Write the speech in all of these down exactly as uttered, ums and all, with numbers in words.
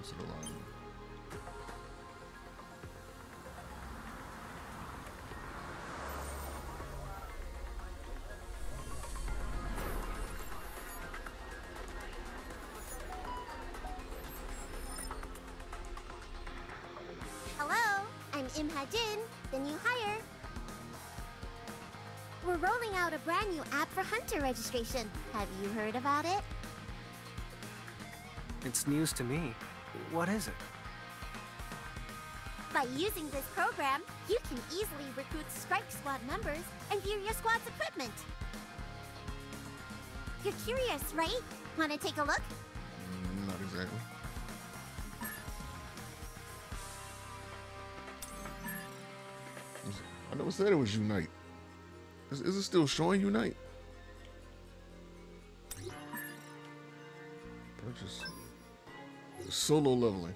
What's it allowing? Hello, I'm Imha Jin, the new hire. We're rolling out a brand new app for hunter registration. Have you heard about it? It's news to me. What is it? By using this program, you can easily recruit Strike Squad members and view your squad's equipment. You're curious, right? Want to take a look? Mm, not exactly. I never said it was Unite. Is, is it still showing Unite? Purchase. Solo leveling.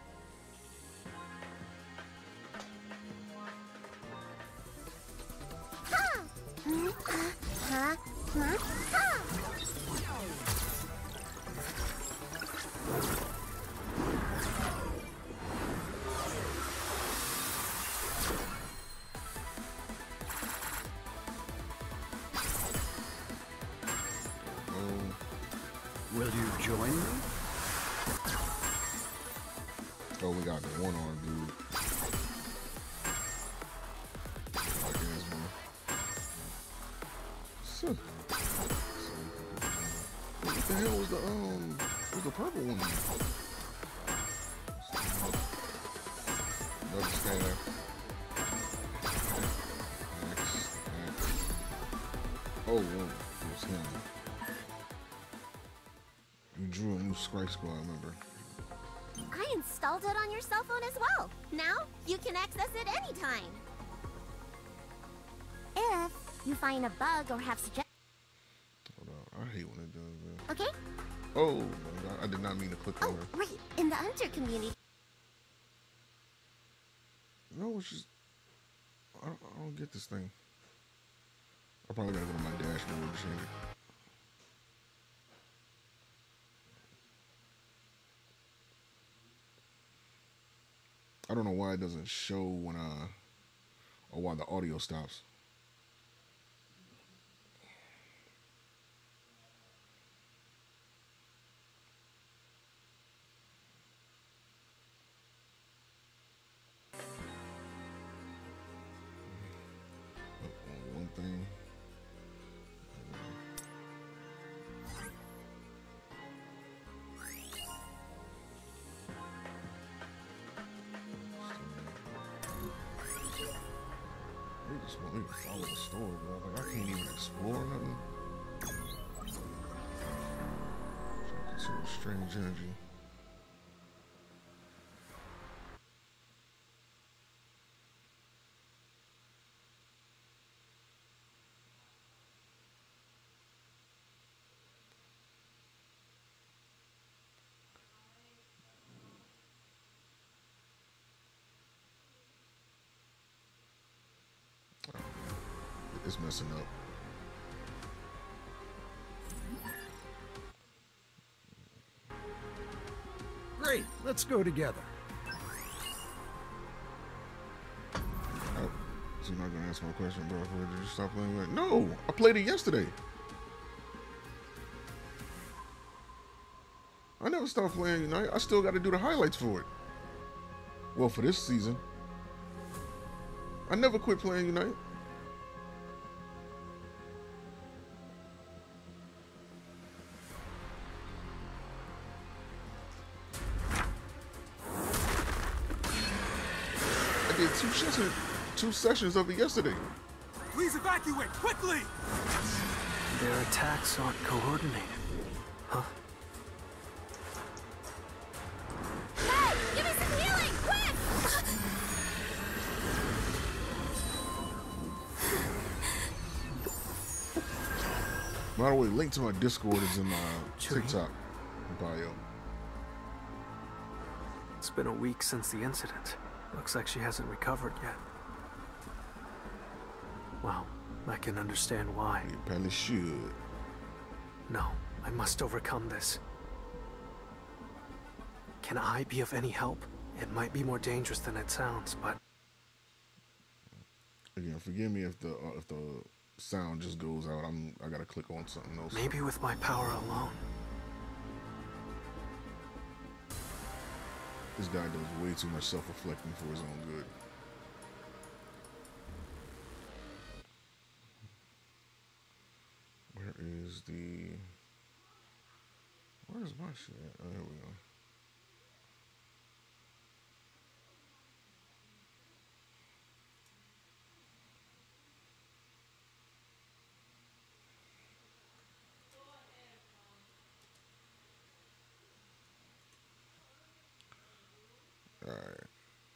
Huh? Hmm? Uh, huh? Huh? Huh? Will you join me? Oh, we got the one arm dude. Like this one. So, what the hell was the um was the purple one? Another scanner. Next, next. Oh, whoa, it was him. You drew a new Strike Squad member. I installed it on your cell phone as well. Now, you can access it anytime. If you find a bug or have suggestions... Hold on, I hate when it does that. Okay? Oh, I did not mean to click Oh, on her. right. In the hunter community... No, it's just... I don't, I don't get this thing. I probably gotta go to my dashboard and change it. I don't know why it doesn't show when uh or why the audio stops. Oh, one thing. They just want me to follow the story, bro. Like, I can't even explore nothing. Trying to consider strange energy. It's messing up. Great, let's go together. Oh, so you're not gonna answer my question, bro? Did you stop playing with it? No, I played it yesterday. I never stopped playing Unite. I still got to do the highlights for it. Well, for this season, I never quit playing Unite. I did two sessions, two sessions of it yesterday. Please evacuate, quickly! Their attacks aren't coordinated. Huh? Hey! Give me some healing! Quick! By the way, link to my Discord is in my Sure. TikTok bio. It's been a week since the incident. Looks like she hasn't recovered yet. Well, I can understand why. You probably should. No, I must overcome this. Can I be of any help? It might be more dangerous than it sounds, but... Again, forgive me if the uh, if the sound just goes out. I'm I gotta click on something else. Maybe with my power alone. This guy does way too much self-reflecting for his own good. Where is the... Where's my shit? Oh, here we go. All right.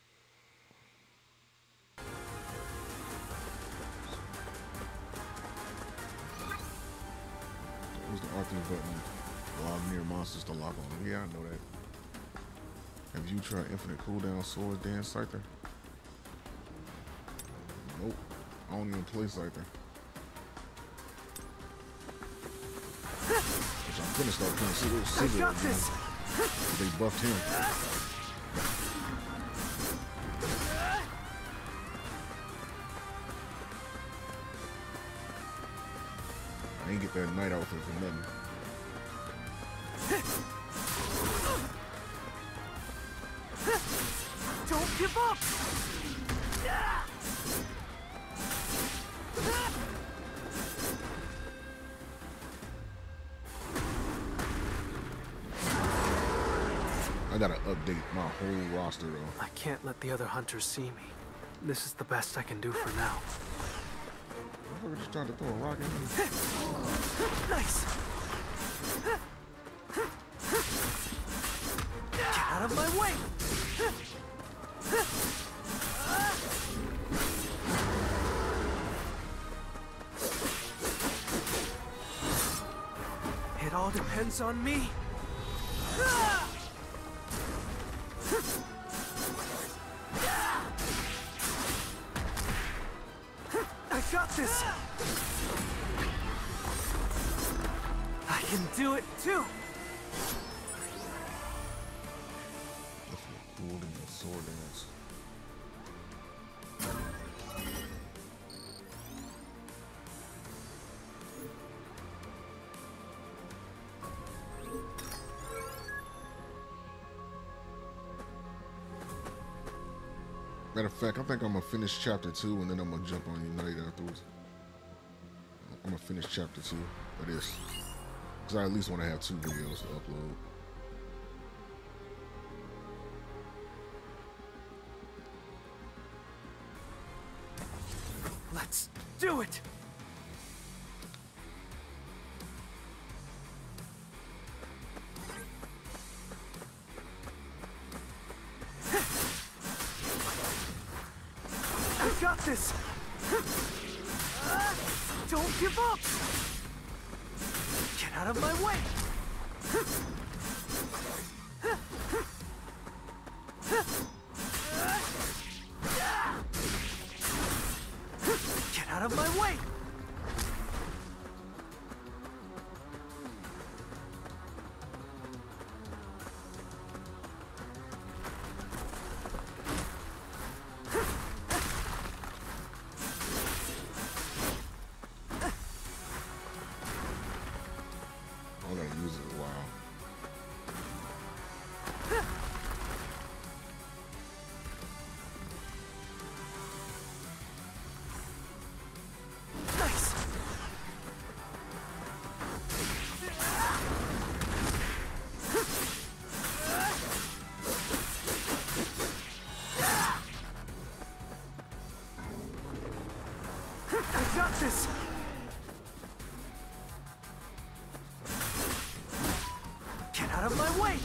Where's the R three button? Log near monsters to lock on them. Yeah, I know that. Have you tried Infinite Cooldown Swords Dance Scyther? Nope. I don't even play Scyther. Which I'm gonna start playing Scissor. Scissor got this. They buffed him. I ain't get that night outfit for nothing. Don't give up! I gotta update my whole roster though. I can't let the other hunters see me. This is the best I can do for now. We're just trying to throw a rock at me. Nice! Get out of my way! It all depends on me. I got this! I can do it too! Holding a sword dance. Matter of fact, I think I'm gonna finish chapter two and then I'm gonna jump on Unite afterwards. I'm gonna finish chapter two of this. Because I at least want to have two videos to upload. Let's do it! I got this! Don't give up! Get out of my way! Get out of my way! I'm gonna use it a while. Nice! I got this! Get out of my way!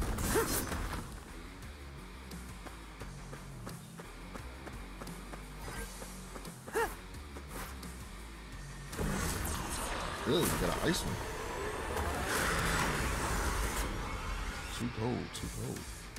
Really, got an ice one. Too cold, too cold.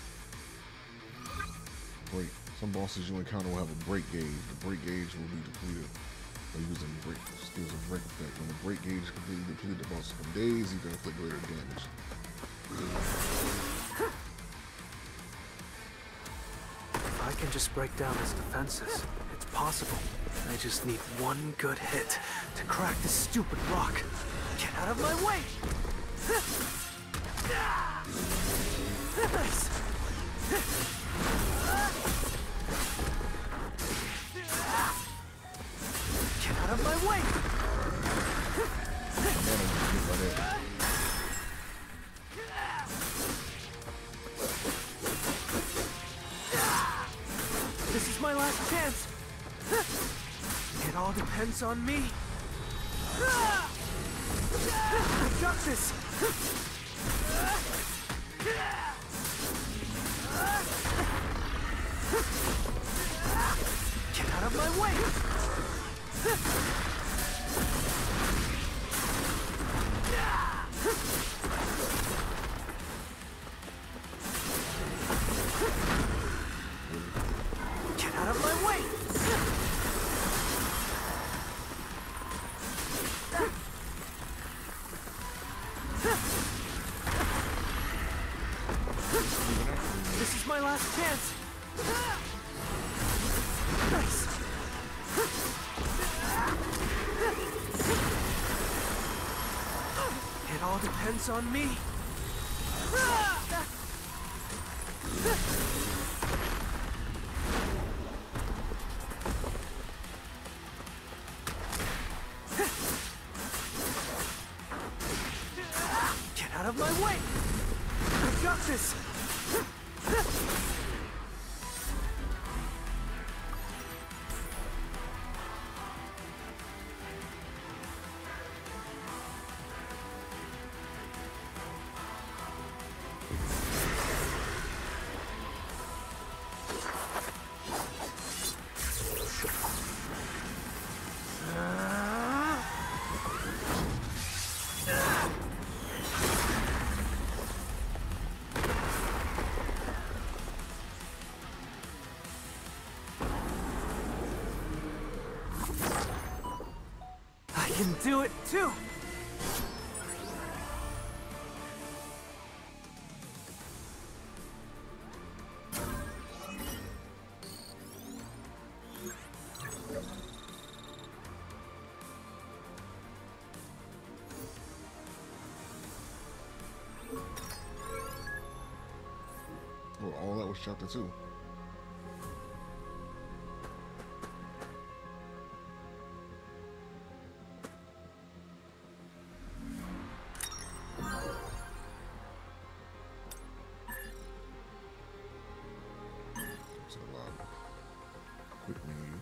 Break. Some bosses you encounter will have a break gauge. The break gauge will be depleted by using break skills of break effect. When the break gauge is completely depleted, the boss for days, you can inflict greater damage. can just break down his defenses. It's possible. I just need one good hit to crack this stupid rock. Get out of my way! Nice! Get out of my way! This is my last chance. It all depends on me. I got this. Get out of my way. Get out of my way! This is my last chance! Nice! It all depends on me! Get out of my way! I got this! I can do it too! Well, all that was chapter two. So, uh, quick menu.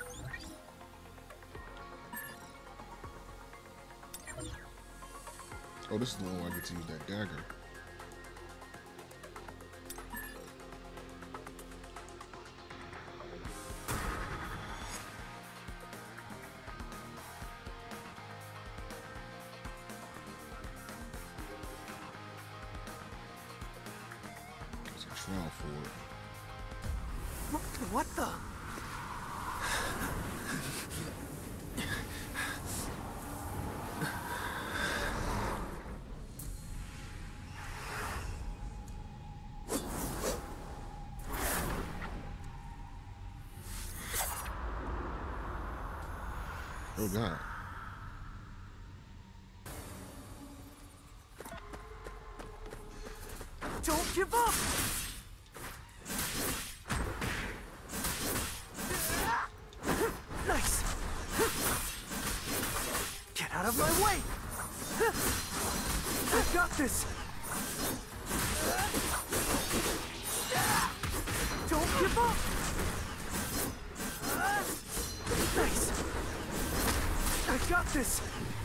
Oh, this is the one where I get to use that dagger. There's a trial for it. What, what the? Oh God. Don't give up! Nice! Get out of my way! I got this! Don't give up! Nice! I got this!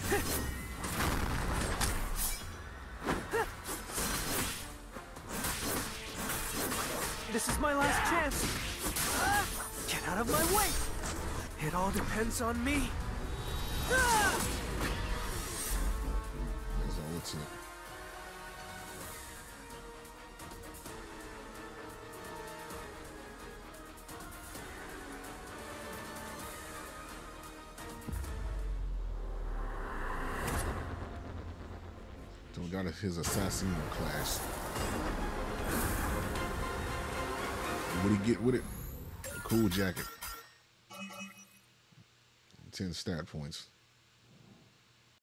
This is my last chance! Get out of my way! It all depends on me! That's all it took. So we got his Assassino class. What do he get with it? Cool jacket. ten stat points.